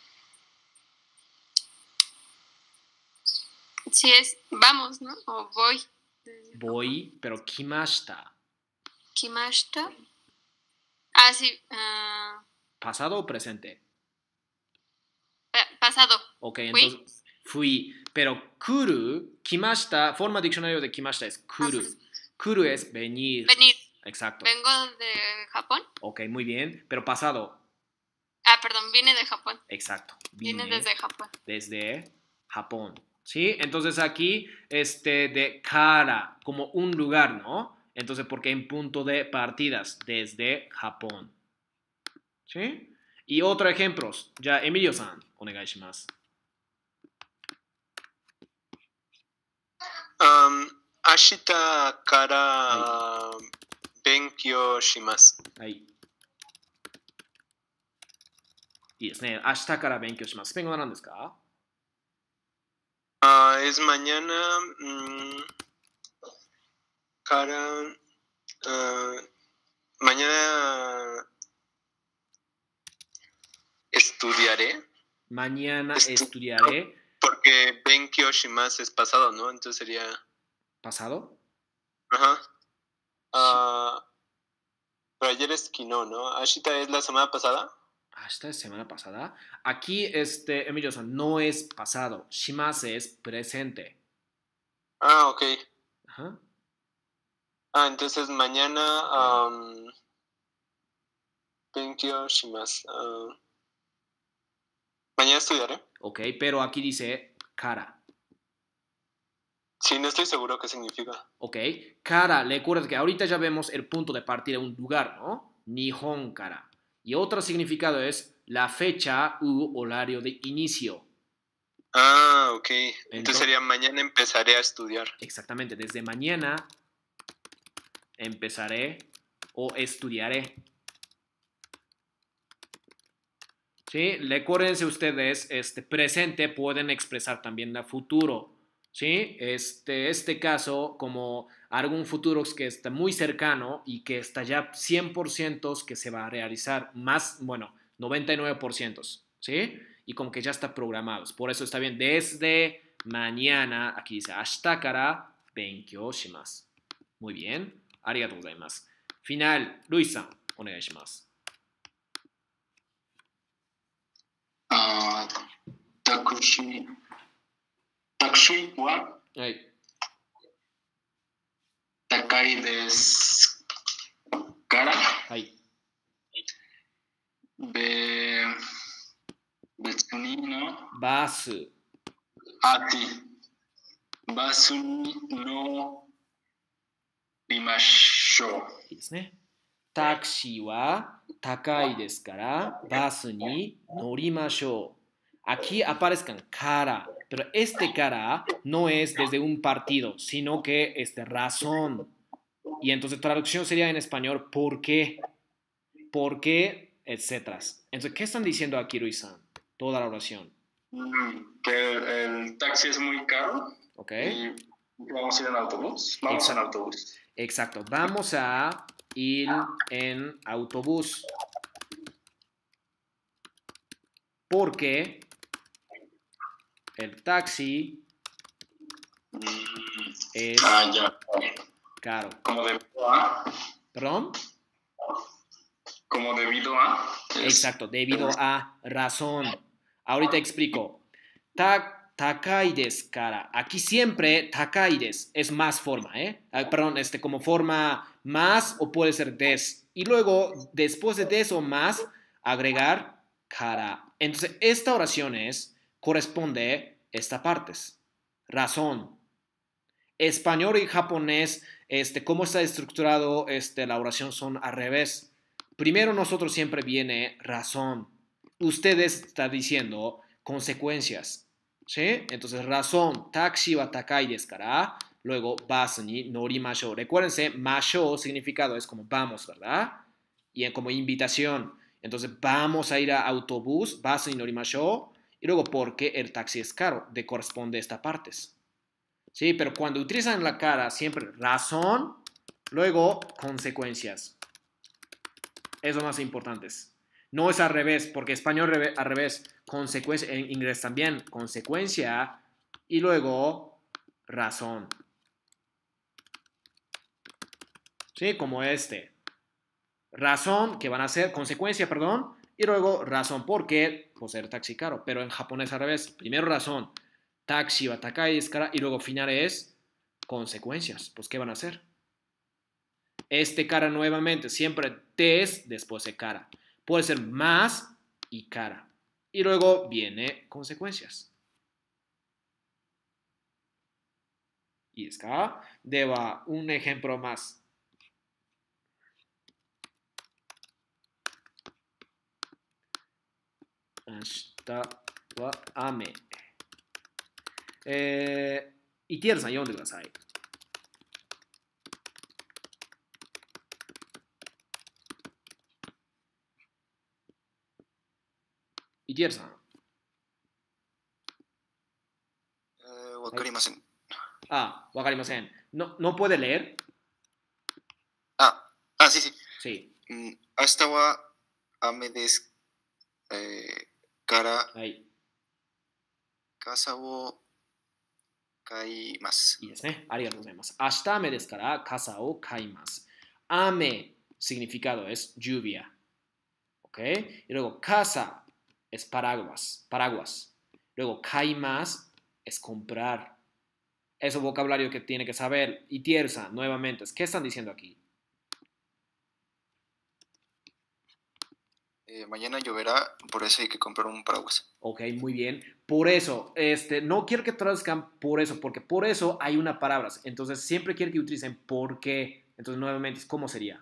。Si es vamos, ¿no? O voy. Voy, pero kimashita. Kimashita. Ah, sí. ¿Pasado o presente? Pasado. Ok, ¿Fui? entonces fui. Pero kuru, kimashita, forma diccionario de kimashita es kuru. Kuru es venir. Venir. Exacto. Vengo de Japón. Ok, muy bien. Pero pasado. Ah, perdón, vine de Japón. Exacto. Vine desde Japón. Desde Japón. ¿Sí? Entonces aquí, de cara, como un lugar, ¿no? Entonces, porque en punto de partidas, desde Japón. ¿Sí? Y otro ejemplo. Ya, Emilio-san, onegai shimasu. 明日から勉強します。 はい。いいですね。明日から勉強します。スペイン語は何ですか？ es mañana mañana estudiaré. Mañana estudiaré. Porque benkyo shimasu es pasado, ¿no? Entonces sería... ¿Pasado? Ajá. Pero ayer es kino, ¿no? Ashita es la semana pasada. Esta es semana pasada. Aquí, Emilio-san, no es pasado. Shimasu es presente. Ah, ok. Ajá. Entonces mañana benkyo shimasu. Mañana estudiaré. Ok, pero aquí dice cara. Sí, no estoy seguro qué significa. Ok, cara, recuerda que ahorita ya vemos el punto de partida de un lugar, ¿no? Nihon kara. Y otro significado es la fecha u horario de inicio. Ok. Entonces sería mañana empezaré a estudiar. Exactamente, desde mañana empezaré o estudiaré. ¿Sí? Recuérdense ustedes, presente pueden expresar también el futuro. ¿Sí? Este caso, como algún futuro que está muy cercano y que está ya 100% que se va a realizar, más, bueno, 99%, ¿sí? Y como que ya está programado. Por eso está bien, desde mañana, aquí dice, ashita kara benkyou shimasu. Muy bien, arigatou gozaimasu. final, Luis-san, onegaishimasu. タクシーははい。 高いですから、 はい。 別にのバス。 バスに乗りましょう。 いいですね。タクシーは高いですからバスに乗りましょう. Aquí aparezcan cara, pero este cara no es desde un partido, sino que es de razón. Y entonces traducción sería en español ¿por qué? ¿Por qué? Etcétera. Entonces, ¿qué están diciendo aquí, Luis-san? Toda la oración. Que el taxi es muy caro. ¿Ok? Y vamos a ir en autobús. Vamos en autobús. Exacto. Vamos a ir en autobús. Porque el taxi es Ya. caro. Como debido a. ¿Perdón? Como debido a. Exacto, debido a razón. Ahorita explico. Takai desu kara. Aquí siempre takai desu es más forma, ¿eh? Perdón, como forma más o puede ser des. Y luego, después de des o más, agregar kara. Entonces, esta oración corresponde a esta partes. Razón. Español y japonés, cómo está estructurado la oración son al revés. Primero nosotros siempre viene razón. Ustedes está diciendo consecuencias. ¿Sí? Entonces, razón, taxi wa takai desu kara. Luego, basu ni norimashou. Recuérdense, mashou significado es como vamos, ¿verdad? Y como invitación. Entonces, vamos a ir a autobús, basu ni norimashou. Y luego, porque el taxi es caro, de corresponde a estas partes. ¿Sí? Pero cuando utilizan la cara, siempre razón, luego consecuencias. Es lo más importante. No es al revés, porque español al revés, consecuencia, en inglés también, consecuencia y luego razón. ¿Sí? Como razón, que van a ser, consecuencia, perdón, y luego razón, porque por ser taxi caro, pero en japonés al revés, primero razón, taxi wa takai desu kara, y luego final es consecuencias, pues ¿qué van a hacer? Cara nuevamente, siempre des después de cara. Puede ser más y cara. Y luego viene consecuencias. Y es acá. Deba un ejemplo más. Ashita wa ame. Itier-san, 読んでください。Itier-san. わかりません。 わかりません。¿No puede leer? Sí, sí. Sí. 明日は雨ですから、 はい。 傘を買います。 いいですね。ありがとうございます。明日雨ですから傘を買います。雨 significado es lluvia. ¿Ok? Y luego casa es paraguas. Luego kaimas es comprar. Eso vocabulario que tiene que saber. Y tierza, nuevamente. ¿Qué están diciendo aquí? Mañana lloverá, por eso hay que comprar un paraguas. Ok, muy bien. Por eso, no quiero que traduzcan por eso, porque por eso hay una palabra. Entonces, siempre quiero que utilicen por qué. Entonces, nuevamente, ¿cómo sería?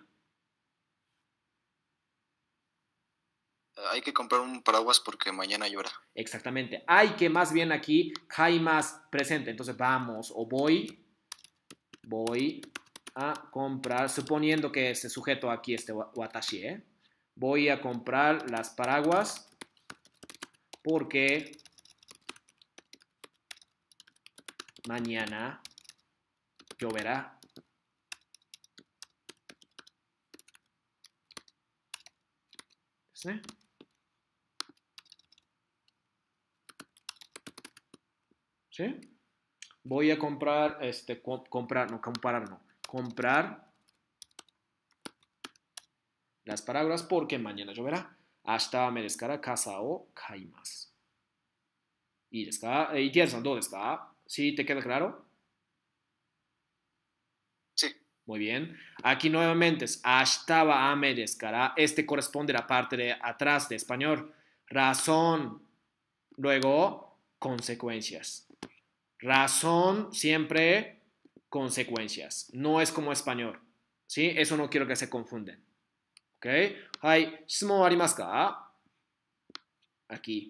Hay que comprar un paraguas porque mañana lloverá. Exactamente. Hay que más bien aquí, hay más presente. Entonces, vamos o voy a comprar, suponiendo que este sujeto aquí, watashi, voy a comprar las paraguas porque mañana lloverá. ¿Sí? ¿Sí? Voy a comprar, comprar las palabras porque mañana lloverá. Ashita ame desu kara kasa o kaimasu. ¿Y desu ka? Itier-san, ¿dónde está? ¿Sí te queda claro? Sí. Muy bien. Aquí nuevamente es ashita wa ame desu kara. Este corresponde a la parte de atrás de español. Razón. Luego, consecuencias. Razón, siempre consecuencias. No es como español. ¿Sí? Eso no quiero que se confunden. ¿Ok? Hai, ¿shimon arimasu ka? Aquí.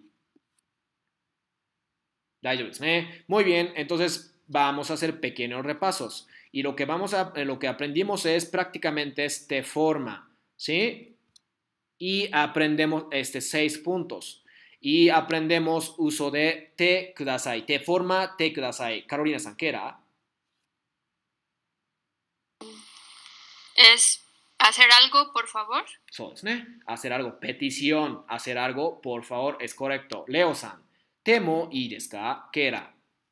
Muy bien, entonces vamos a hacer pequeños repasos. Y lo que aprendimos es prácticamente esta forma, ¿sí? Y aprendemos 6 puntos. Y aprendemos uso de te kudasai. Te forma te kudasai. Carolina-san, ¿qué era? Es hacer algo, por favor. Hacer algo. Petición. Hacer algo, por favor, es correcto. Leo-san, ¿te mo ii desu ka? ¿Qué era?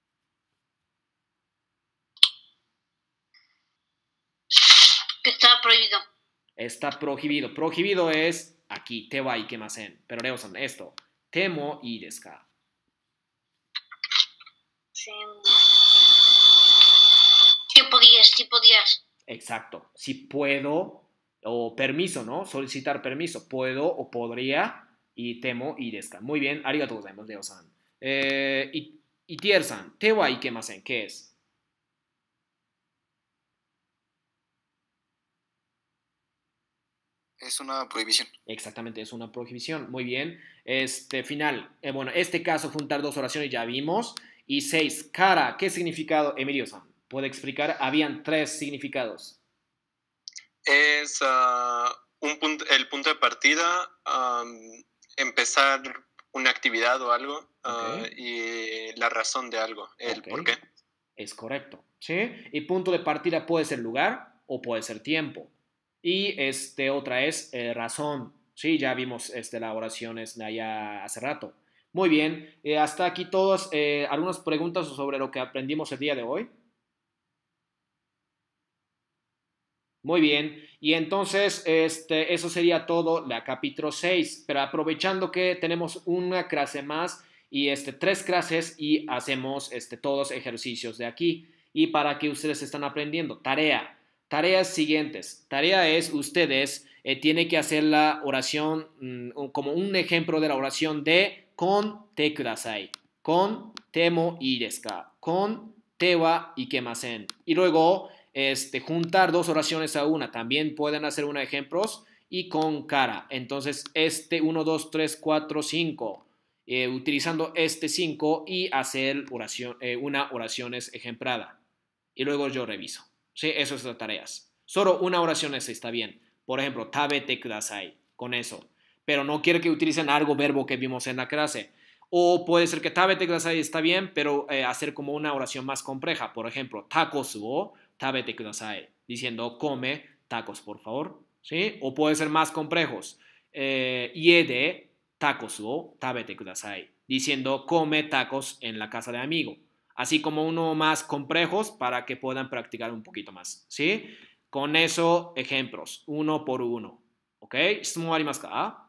Que está prohibido. Está prohibido. Prohibido es aquí, te wa ikemasen. Pero Leo-san, esto. Te mo ii desu ka? Sí. Sí podías. Exacto. Si puedo, o permiso, ¿no? Solicitar permiso. Puedo o podría, y temo ii desu ka. Muy bien, arigatou gozaimasu, Leo-san. Itier-san, te wa ikemasen, ¿qué es? Es una prohibición. Exactamente, es una prohibición. Muy bien. Final. Bueno, este caso, juntar 2 oraciones, ya vimos. Y 6, kara. ¿Qué significado, Emilio-san? ¿Puede explicar? Habían 3 significados. Es el punto de partida, empezar una actividad o algo, y la razón de algo, el por qué. Es correcto, ¿sí? Y punto de partida puede ser lugar o puede ser tiempo. Y otra es razón, ¿sí? Ya vimos la oraciones de allá hace rato. Muy bien, hasta aquí todas, algunas preguntas sobre lo que aprendimos el día de hoy. Muy bien, y entonces eso sería todo la capítulo 6, pero aprovechando que tenemos una clase más y 3 clases y hacemos todos ejercicios de aquí y para que ustedes están aprendiendo. Tareas siguientes. Tarea es ustedes tienen que hacer la oración como un ejemplo de la oración de con te kudasai, con te mo ii desu ka, con te wa ikemasen. Y luego juntar 2 oraciones a una. También pueden hacer unos ejemplos y con cara. Entonces, 1, 2, 3, 4, 5. Utilizando 5 y hacer una oración ejemplada. Y luego yo reviso. ¿Sí? Eso es las tareas. Solo una oración está bien. Por ejemplo, tabete kudasai. Con eso. Pero no quiero que utilicen algo verbo que vimos en la clase. O puede ser que tabete kudasai está bien, pero hacer como una oración más compleja. Por ejemplo, tacos o tabete kudasai, diciendo come tacos, por favor. ¿Sí? O puede ser más complejos. Ie de tacos o tabete kudasai, diciendo come tacos en la casa de amigo. Así como uno más complejos para que puedan practicar un poquito más. ¿Sí? Con eso, ejemplos, uno por uno. ¿Ok? ¿Shitsumon arimasu ka?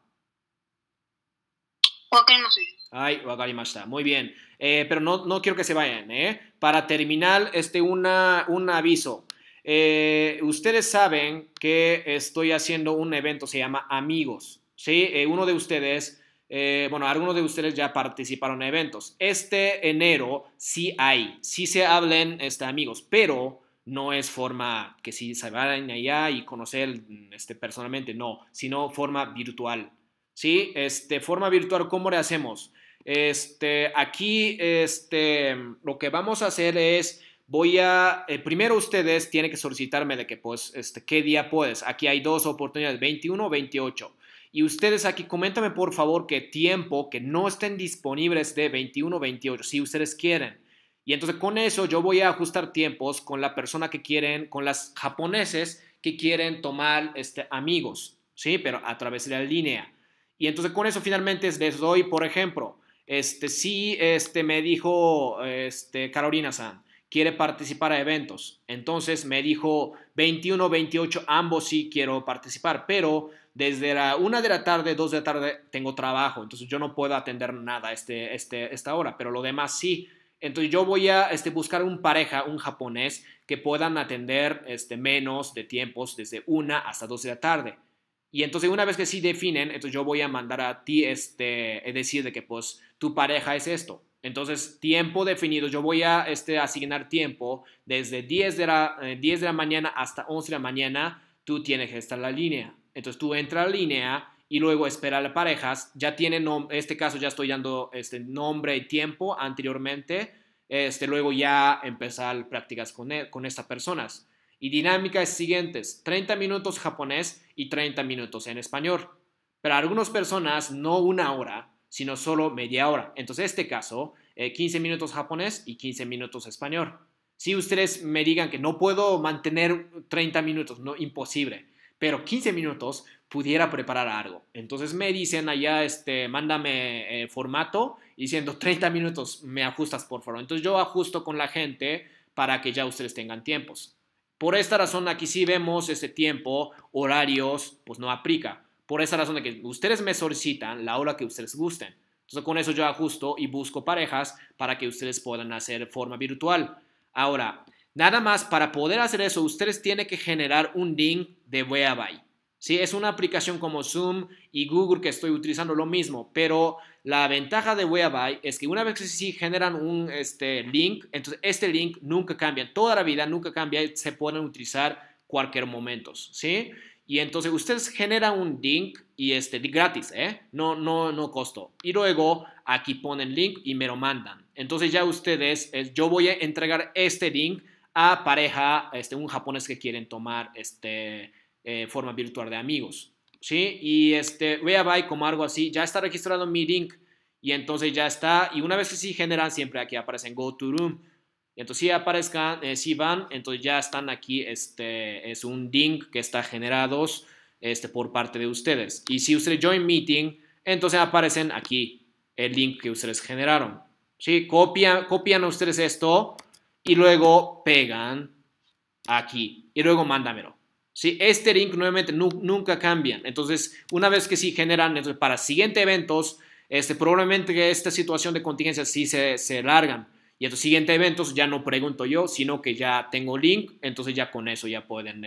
Ay, wakarimashita. Muy bien. Pero no quiero que se vayan. Para terminar, un aviso. Ustedes saben que estoy haciendo un evento, se llama Amigos. ¿Sí? Uno de ustedes, algunos de ustedes ya participaron en eventos. Enero sí se hablen amigos, pero no es forma que si se vayan allá y conocer personalmente, no, sino forma virtual. ¿Sí? Forma virtual, ¿cómo le hacemos? Aquí, lo que vamos a hacer es, primero ustedes tienen que solicitarme de que, pues, ¿qué día puedes? Aquí hay 2 oportunidades, 21 o 28. Y ustedes aquí, coméntame por favor qué tiempo que no estén disponibles de 21 o 28, si ustedes quieren. Y entonces con eso yo voy a ajustar tiempos con la persona que quieren, con las japoneses que quieren tomar amigos, ¿sí? Pero a través de la línea. Y entonces con eso finalmente les doy, por ejemplo, si me dijo Carolina-san quiere participar a eventos. Entonces me dijo 21, 28, ambos sí quiero participar, pero desde la 1 de la tarde, 2 de la tarde tengo trabajo, entonces yo no puedo atender nada esta hora, pero lo demás sí. Entonces yo voy a buscar un pareja, un japonés, que puedan atender menos de tiempos desde 1 hasta 2 de la tarde. Y entonces una vez que sí definen, entonces yo voy a mandar a ti es decir de que pues tu pareja es esto. Entonces tiempo definido, yo voy a asignar tiempo desde 10 de la mañana hasta 11 de la mañana, tú tienes que estar en la línea. Entonces tú entras a la línea y luego espera a las parejas, ya tiene este caso ya estoy dando nombre y tiempo anteriormente, luego ya empezar prácticas con estas personas. Y dinámica es siguientes, 30 minutos japonés y 30 minutos en español. Para algunas personas no 1 hora, sino solo media hora. Entonces, este caso, 15 minutos japonés y 15 minutos español. Si ustedes me digan que no puedo mantener 30 minutos, no, imposible, pero 15 minutos pudiera preparar algo. Entonces me dicen allá, mándame formato diciendo 30 minutos, me ajustas por favor. Entonces yo ajusto con la gente para que ya ustedes tengan tiempos. Por esta razón aquí sí vemos ese tiempo, horarios, pues no aplica. Por esa razón de que ustedes me solicitan la hora que ustedes gusten. Entonces con eso yo ajusto y busco parejas para que ustedes puedan hacer forma virtual. Ahora, nada más para poder hacer eso, ustedes tienen que generar un link de Whereby. ¿Sí? Es una aplicación como Zoom y Google que estoy utilizando lo mismo, pero la ventaja de Whereby es que una vez que sí generan un link, entonces este link nunca cambia, toda la vida nunca cambia y se pueden utilizar cualquier momento, ¿sí? Y entonces ustedes generan un link y gratis, no costo. Y luego aquí ponen link y me lo mandan. Entonces ya ustedes, yo voy a entregar este link a pareja, un japonés que quieren tomar forma virtual de amigos, ¿sí? Y Whereby como algo así, ya está registrado mi link y entonces ya está. Y una vez que sí generan, siempre aquí aparecen Go to Room. Y entonces si aparezcan, si van, entonces ya están aquí, es un link que está generado por parte de ustedes. Y si ustedes join meeting, entonces aparecen aquí el link que ustedes generaron, ¿sí? Copian ustedes esto y luego pegan aquí y luego mándamelo. ¿Sí? Este link nuevamente nunca cambian. Entonces, una vez que sí generan, entonces para siguientes eventos, probablemente que esta situación de contingencia sí se largan. Y en los siguientes eventos ya no pregunto yo, sino que ya tengo link, entonces ya con eso ya pueden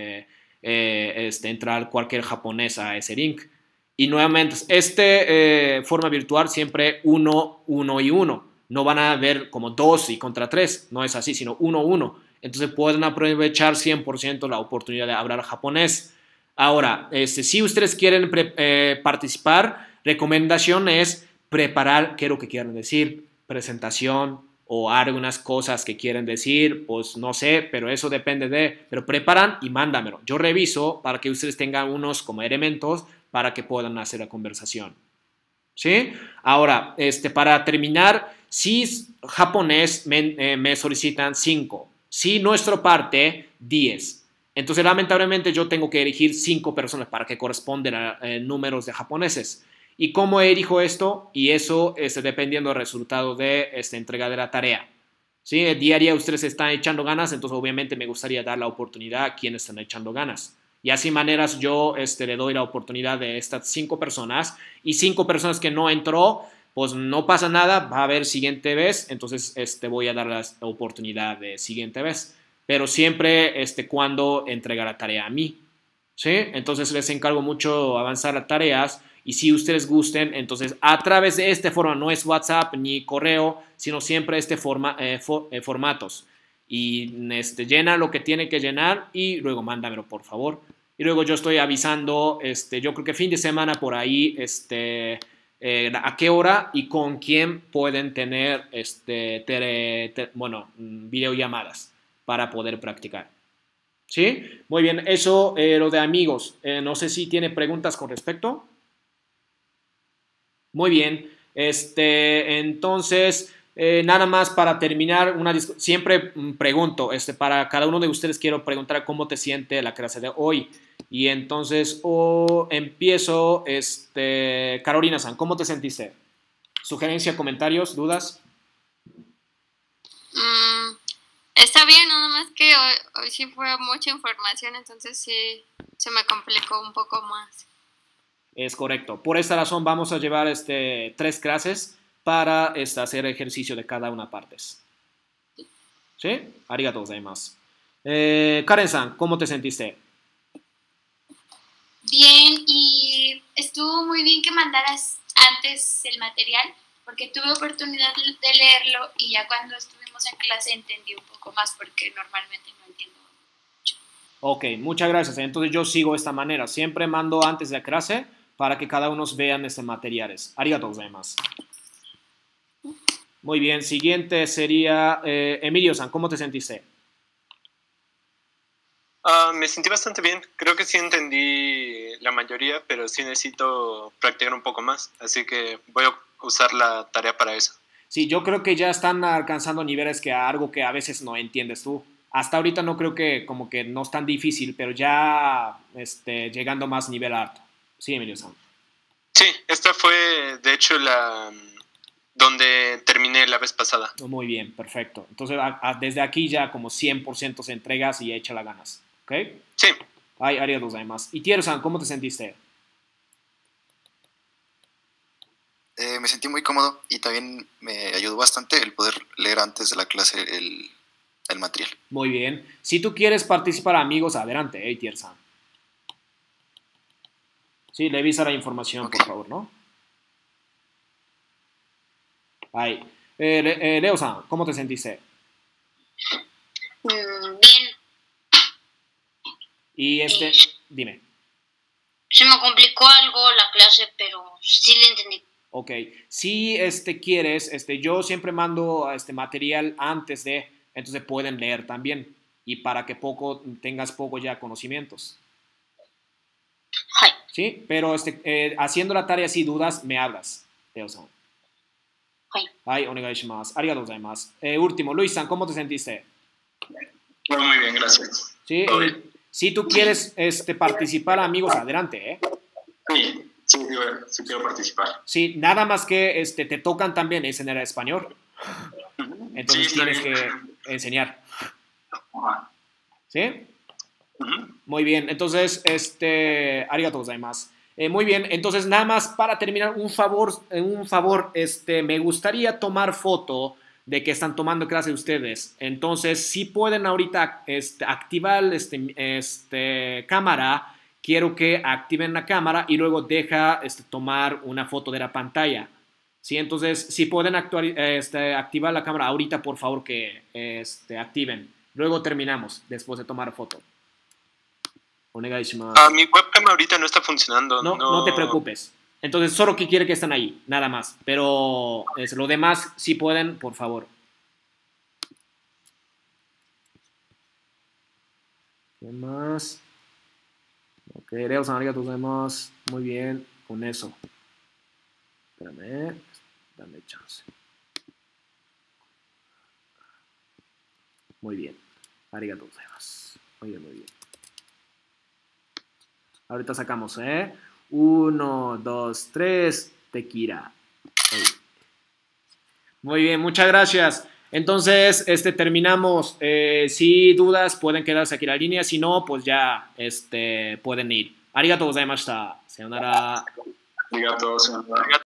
entrar cualquier japonés a ese link. Y nuevamente, forma virtual siempre 1, 1 y 1. No van a ver como 2 y contra 3, no es así, sino 1, 1. Entonces pueden aprovechar 100% la oportunidad de hablar japonés. Ahora, si ustedes quieren participar, recomendación es preparar qué es lo que quieren decir, presentación o algunas cosas que quieren decir, pues no sé, pero eso depende pero preparan y mándamelo. Yo reviso para que ustedes tengan unos como elementos para que puedan hacer la conversación. ¿Sí? Ahora, para terminar, si japonés me solicitan 5, si nuestra parte 10. Entonces, lamentablemente, yo tengo que elegir 5 personas para que correspondan a números de japoneses. ¿Y cómo elijo esto? Y eso dependiendo del resultado de esta entrega de la tarea. ¿Sí? Día a día ustedes están echando ganas, entonces obviamente me gustaría dar la oportunidad a quienes están echando ganas. Y así maneras yo le doy la oportunidad de estas 5 personas y 5 personas que no entró, pues no pasa nada, va a haber siguiente vez, entonces voy a dar la oportunidad de siguiente vez. Pero siempre cuando entrega la tarea a mí. ¿Sí? Entonces les encargo mucho avanzar las tareas. Y si ustedes gusten, entonces a través de esta forma, no es WhatsApp ni correo, sino siempre formatos. Y llena lo que tiene que llenar y luego mándamelo, por favor. Y luego yo estoy avisando, yo creo que fin de semana por ahí, a qué hora y con quién pueden tener, videollamadas para poder practicar. ¿Sí? Muy bien, eso lo de amigos. No sé si tiene preguntas con respecto. Muy bien, entonces, nada más para terminar, siempre pregunto, para cada uno de ustedes quiero preguntar cómo te siente la clase de hoy. Y entonces, empiezo, Carolina-san, ¿cómo te sentiste? ¿Sugerencia, comentarios, dudas? más que hoy sí fue mucha información, entonces sí se me complicó un poco más. Es correcto. Por esta razón vamos a llevar 3 clases para hacer ejercicio de cada una partes. ¿Sí? Arigatou gozaimasu. Karen-san, ¿cómo te sentiste? Bien, y estuvo muy bien que mandaras antes el material, porque tuve oportunidad de leerlo y ya cuando estuvimos en clase entendí un poco más, porque normalmente no entiendo mucho. Ok, muchas gracias. Entonces yo sigo esta manera. Siempre mando antes de la clase para que cada uno vean materiales. Arigatou gozaimasu. Muy bien, siguiente sería Emilio-san, ¿cómo te sentiste? Me sentí bastante bien. Creo que sí entendí la mayoría, pero sí necesito practicar un poco más. Así que voy a usar la tarea para eso. Sí, yo creo que ya están alcanzando niveles que algo que a veces no entiendes tú. Hasta ahorita no creo que como que no es tan difícil, pero ya llegando más nivel alto. Sí, Emilio-san. Sí, esta fue de hecho donde terminé la vez pasada. Muy bien, perfecto. Entonces desde aquí ya como 100% se entregas y echa las ganas. ¿Ok? Sí. Ay, arigatou gozaimasu. Y Tiero-san, ¿cómo te sentiste? Me sentí muy cómodo y también me ayudó bastante el poder leer antes de la clase el material. Muy bien. Si tú quieres participar, amigos, adelante, Tier-san. Sí, revisa la información, Okay. por favor, ¿no? Ay. Leo-san, ¿cómo te sentiste? Bien. Y dime. Se me complicó algo la clase, pero sí le entendí. Ok. Si quieres, yo siempre mando material antes de, entonces pueden leer también. Y para que tengas poco ya conocimientos. Hi. ¿Sí? Pero haciendo la tarea, si dudas, me hablas, Leo-san. Hi. Ay, onegai shimasu. Arigatou gozaimasu. Último, Luis-san, ¿cómo te sentiste? Muy bien, gracias. Sí, si tú quieres participar, amigos, adelante, ¿eh? Sí, quiero participar. Sí, nada más que te tocan también enseñar español. Entonces Sí, tienes bien. que enseñar. Ajá. ¿Sí? Ujú. Muy bien, entonces, arigatou gozaimasu. Muy bien, entonces nada más para terminar, un favor, me gustaría tomar foto de que están tomando clase ustedes. Entonces, si pueden ahorita activar cámara, quiero que activen la cámara y luego deja tomar una foto de la pantalla. ¿Sí? Entonces, si pueden activar la cámara ahorita, por favor que activen. Luego terminamos, después de tomar foto. Onegai shimasu. Mi webcam ahorita no está funcionando. No te preocupes. Entonces, solo que quiere que estén ahí, nada más. Pero lo demás, si pueden, por favor. ¿Qué más? Ok, Leo-san, arigatou gozaimasu. Muy bien, con eso. Espérame, dame chance. Muy bien, arigatou gozaimasu. Muy bien, muy bien. Ahorita sacamos, 1, 2, 3, tequila. Muy bien, muchas gracias. Entonces, terminamos. Si dudas, pueden quedarse aquí en la línea. Si no, pues ya pueden ir. Arigatou gozaimashita. Sayonara. Arigatou, señor.